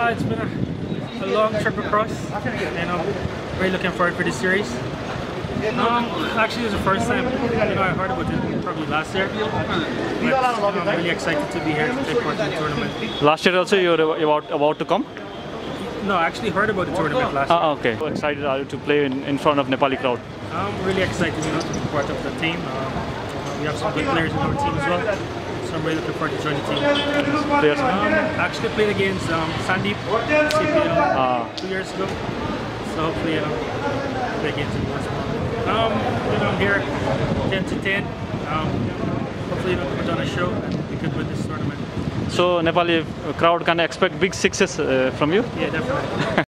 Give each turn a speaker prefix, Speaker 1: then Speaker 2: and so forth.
Speaker 1: It's been a long trip across, and I'm really looking forward for this series. Actually, it was the first time I heard about it probably last year. But I'm really excited to be here to take part in the tournament.
Speaker 2: Last year also you were about to come?
Speaker 1: No, I actually heard about the tournament last year.
Speaker 2: Okay. How excited are you to play in front of Nepali crowd?
Speaker 1: I'm really excited, to be part of the team. We have some good players in our team as well, so I'm really looking forward to joining the team.
Speaker 2: Players?
Speaker 1: Actually played against Sandeep, EPL 2 years ago, so hopefully play against him once more. I'm here 10 to 10. Hopefully put on a show and we could win this tournament.
Speaker 2: So Nepali crowd can expect big success from you?
Speaker 1: Yeah, definitely.